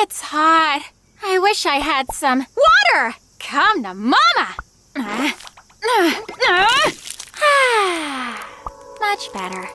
It's hot. I wish I had some water. Come to Mama. Much better.